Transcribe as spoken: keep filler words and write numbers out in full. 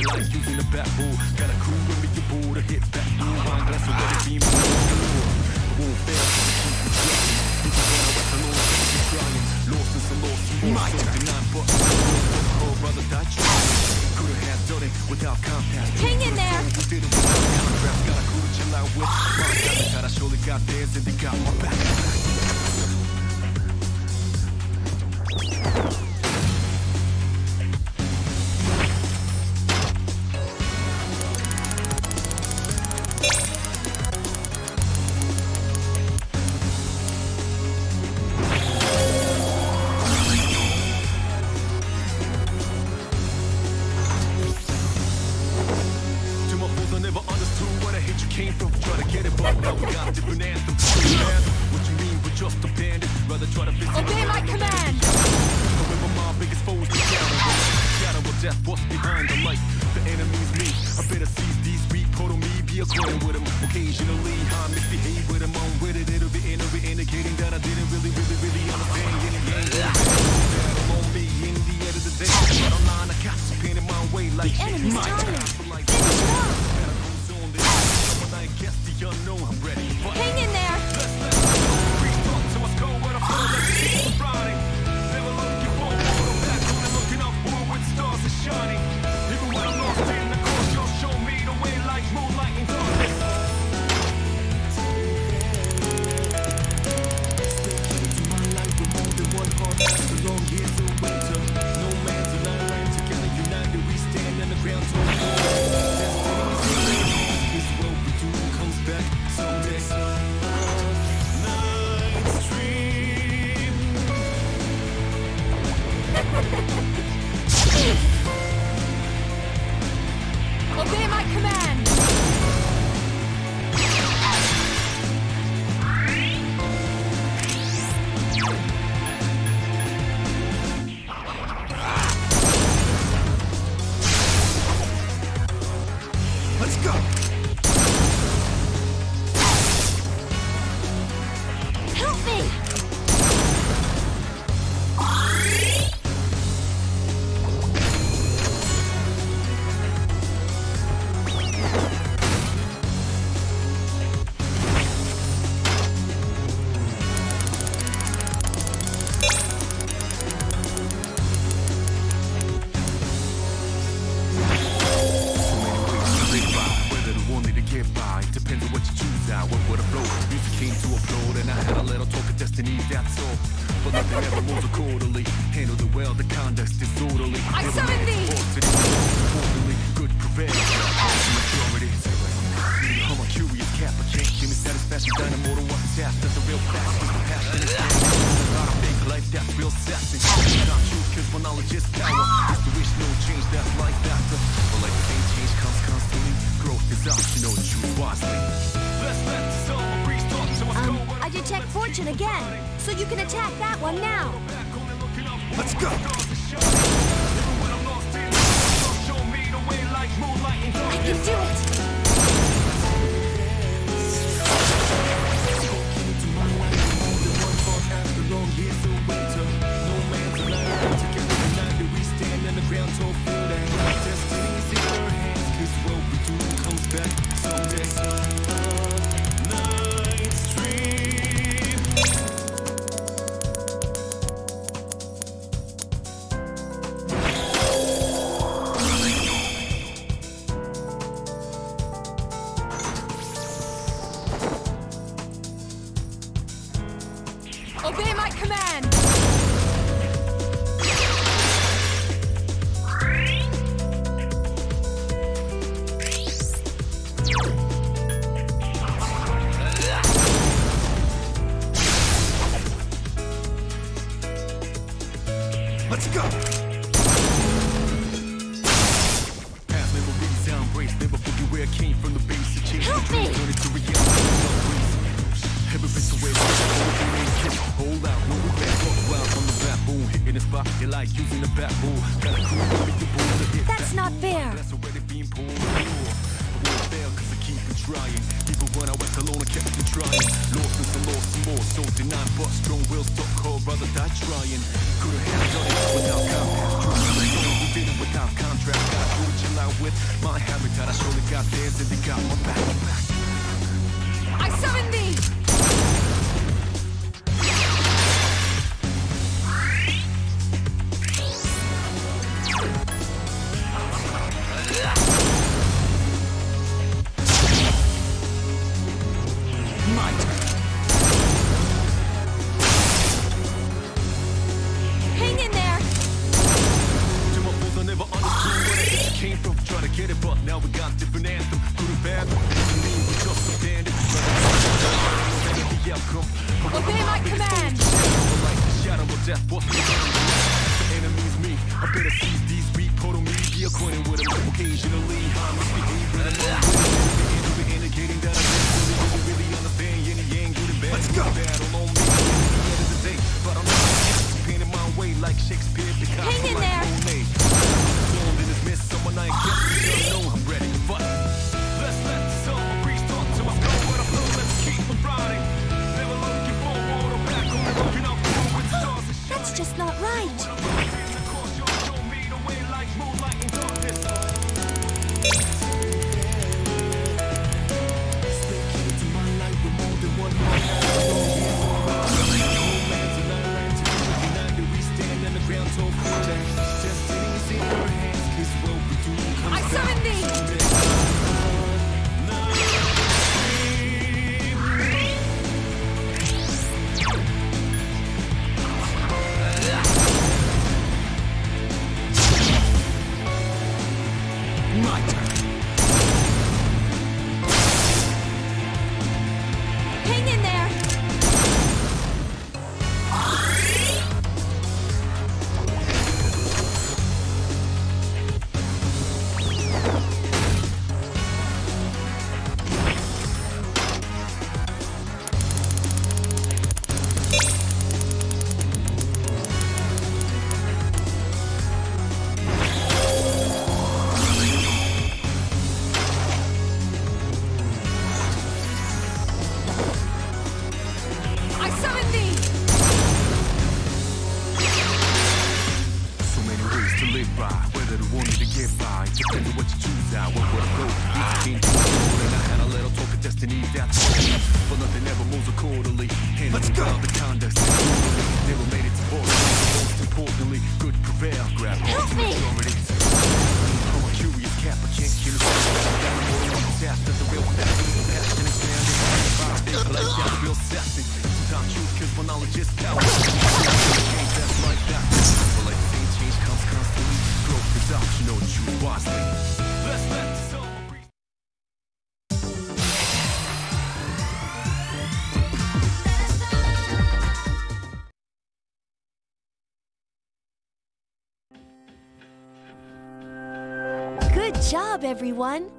like using a bat bull. Got a crew with me, you bull to hit that blue wine glass already being moved. I won't fail, keep it trying. People run away from all the things you're trying. Lost and some lost, some more, something nine bucks. Oh, brother, die trying. Could've had done it without compact. Hang in there. We did it without contrast. Got a crew to chill out with. My God, I surely got theirs and they got my back. Obey my command! Shadow of death, what's behind the light? The enemy's me. I better seize these weak, total me, be according with them. Occasionally, I misbehave with them. I'm with it, it'll be it'll be indicating that I didn't really, really, really understand. Yin and yang, battle on me in the end of the day. But online, I got some pain in my way like the enemy's my turning. like Finish it up! When I guess the unknown, I'm ready. But Hang in there! let's let's go. Restart to us go where the flow like it's Friday. Never look you won't go back on and looking up forward, stars are shining. Even when I'm lost in the course, you'll show me the way like moonlight in darkness. My life with more than one heart after long years of winter. No man's alive, together united we stand on the ground to this what we do comes back someday. Night's dream. Obey my command! Let's go. Help me! Depends on what you choose out, what would I blow? Music came to upload and I had a little talk of destiny, that's all. But nothing ever moves accordingly. Handle it well, the conduct's disorderly. I summon thee! Orderly, good prevail. Majority. I'm a curious cat, but can't give me satisfaction. Dynamo to what's task, that's a real fact. Passion is not a fake life, that's real sassy. Not truth, cause my knowledge is power. It's the wish, no change, that's life after. But like the same change comes constantly. Growth is optional, choose wisely. Let's let the soul restart to us go. Um, I detect fortune again, so you can attack that one now. Let's go. I can do it! Obey my command! Let's go! Past memories, I embrace. Never forget where I came from, the base of change. Help me! Turn it to reality. Every bit's away. Hold out, no we back. Walk wild from the backbone. Hitting the spot, you like using the backbone. Got a crew with me, you pull to hit That's not fair! That's already being pulled. I won't fail cause I keep on trying. Even when I went alone, I kept on trying. Lost and some lost some more. So denied, but strong will stop cold, brother, die trying. Could've had done it without compact. True, we did it without contract. Got to chill out with It's my habitat, I surely got theirs and they got my back. I summon thee! My turn. Hang in there! To my fools, I never understood where it came from. Try to get it, but now we got different anthem. Good or bad, doesn't mean we just stand it. The outcome. Obey my command! Like the shadow of death, what's the enemy's me? I better seize these beat, total me, be acquainted with them. Occasionally, I misbehave, but I'm not indicating that I don't really, really, really understand yin and yang, good and bad. Let's go! Battle on me, at the end of the day, but I'm not painting my way like Shakespeare. Hang in there! In this mist, someone I guess know I'm ready to fight. Let's let the summer breeze talk to my skull, but I'm blue, let's keep on riding. Never looking forward or back, only looking up with stars and shine. That's just not right. I summon thee! My turn. Hang in there! I summon thee! So many ways to live by, whether the one to get by, depends on what you choose out, where would I go? Each came to a and I had a little talk of destiny that's all. But nothing ever moves accordingly. And let's go! The conduct, never made it to board. Most importantly, good prevail, grab Help me! majorities. I'm a curious cat, but can't kill it. After the real passion, passion expanding. Five big like that, real sassy. Sometimes truth kills when knowledge is power. That's like that. But like the same change comes constantly. Growth is optional, choose wisely. Let's let the summer breeze. Good job, everyone!